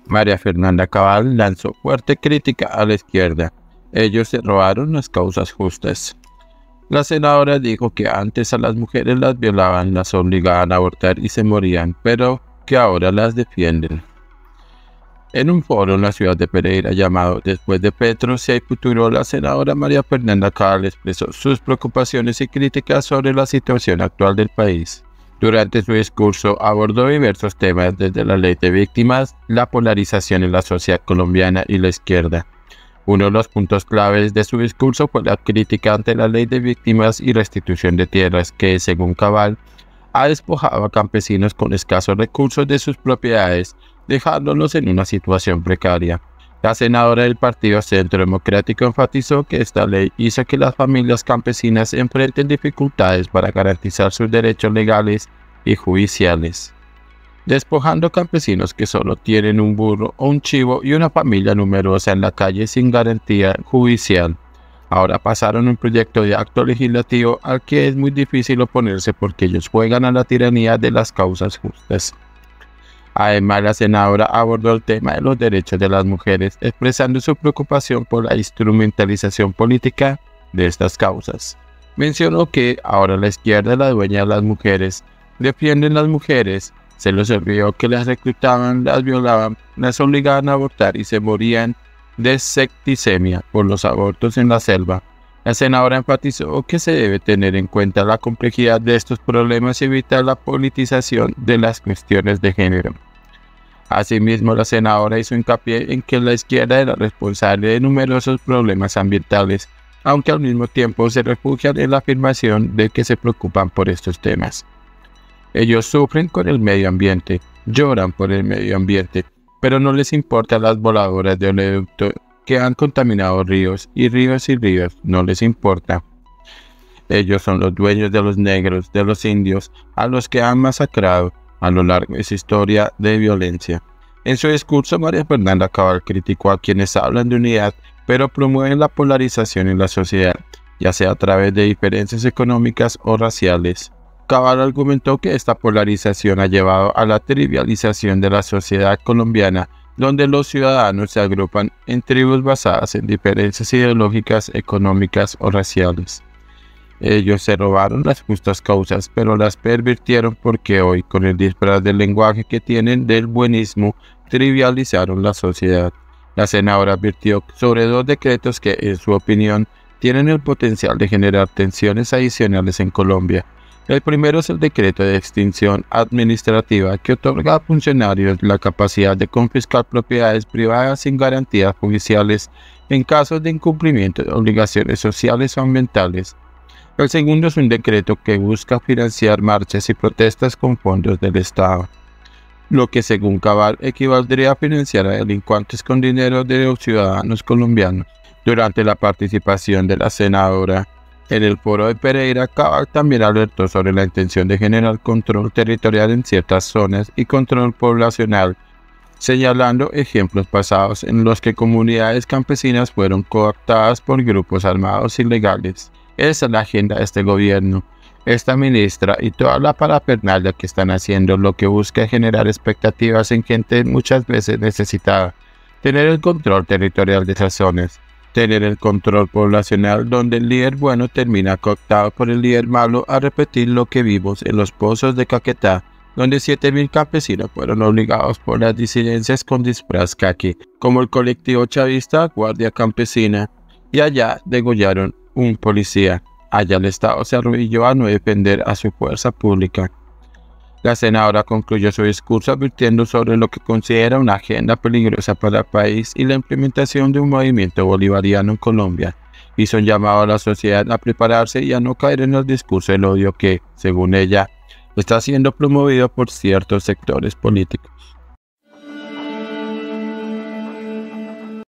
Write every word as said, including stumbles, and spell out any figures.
María Fernanda Cabal lanzó fuerte crítica a la izquierda. Ellos se robaron las causas justas. La senadora dijo que antes a las mujeres las violaban, las obligaban a abortar y se morían, pero que ahora las defienden. En un foro en la ciudad de Pereira llamado Después de Petro, si hay futuro, la senadora María Fernanda Cabal expresó sus preocupaciones y críticas sobre la situación actual del país. Durante su discurso abordó diversos temas desde la ley de víctimas, la polarización en la sociedad colombiana y la izquierda. Uno de los puntos claves de su discurso fue la crítica ante la ley de víctimas y restitución de tierras que, según Cabal, ha despojado a campesinos con escasos recursos de sus propiedades, dejándolos en una situación precaria. La senadora del Partido Centro Democrático enfatizó que esta ley hizo que las familias campesinas enfrenten dificultades para garantizar sus derechos legales y judiciales, despojando campesinos que solo tienen un burro o un chivo y una familia numerosa en la calle sin garantía judicial. Ahora pasaron un proyecto de acto legislativo al que es muy difícil oponerse porque ellos juegan a la tiranía de las causas justas. Además, la senadora abordó el tema de los derechos de las mujeres, expresando su preocupación por la instrumentalización política de estas causas. Mencionó que ahora la izquierda es la dueña de las mujeres, defienden las mujeres, se les olvidó que las reclutaban, las violaban, las obligaban a abortar y se morían de septicemia por los abortos en la selva. La senadora enfatizó que se debe tener en cuenta la complejidad de estos problemas y evitar la politización de las cuestiones de género. Asimismo, la senadora hizo hincapié en que la izquierda era responsable de numerosos problemas ambientales, aunque al mismo tiempo se refugian en la afirmación de que se preocupan por estos temas. Ellos sufren con el medio ambiente, lloran por el medio ambiente, pero no les importan las voladoras de oleoducto que han contaminado ríos y ríos y ríos, no les importa. Ellos son los dueños de los negros, de los indios, a los que han masacrado a lo largo de su historia de violencia. En su discurso, María Fernanda Cabal criticó a quienes hablan de unidad, pero promueven la polarización en la sociedad, ya sea a través de diferencias económicas o raciales. Cabal argumentó que esta polarización ha llevado a la trivialización de la sociedad colombiana, donde los ciudadanos se agrupan en tribus basadas en diferencias ideológicas, económicas o raciales. Ellos se robaron las justas causas, pero las pervirtieron porque hoy, con el disfraz del lenguaje que tienen del buenismo, trivializaron la sociedad. La senadora advirtió sobre dos decretos que, en su opinión, tienen el potencial de generar tensiones adicionales en Colombia. El primero es el decreto de extinción administrativa que otorga a funcionarios la capacidad de confiscar propiedades privadas sin garantías judiciales en casos de incumplimiento de obligaciones sociales o ambientales. El segundo es un decreto que busca financiar marchas y protestas con fondos del Estado, lo que según Cabal equivaldría a financiar a delincuentes con dinero de los ciudadanos colombianos. Durante la participación de la senadora en el foro de Pereira, Cabal también alertó sobre la intención de generar control territorial en ciertas zonas y control poblacional, señalando ejemplos pasados en los que comunidades campesinas fueron cooptadas por grupos armados ilegales. Esa es la agenda de este gobierno. Esta ministra y toda la parafernalia que están haciendo lo que busca es generar expectativas en gente muchas veces necesitada, tener el control territorial de esas zonas, tener el control poblacional donde el líder bueno termina cooptado por el líder malo a repetir lo que vimos en los pozos de Caquetá, donde siete mil campesinos fueron obligados por las disidencias con disfraz caqui, como el colectivo chavista Guardia Campesina, y allá degollaron un policía. Allá el Estado se arrodilló a no defender a su fuerza pública. La senadora concluyó su discurso advirtiendo sobre lo que considera una agenda peligrosa para el país y la implementación de un movimiento bolivariano en Colombia. Hizo un llamado a la sociedad a prepararse y a no caer en el discurso del odio que, según ella, está siendo promovido por ciertos sectores políticos.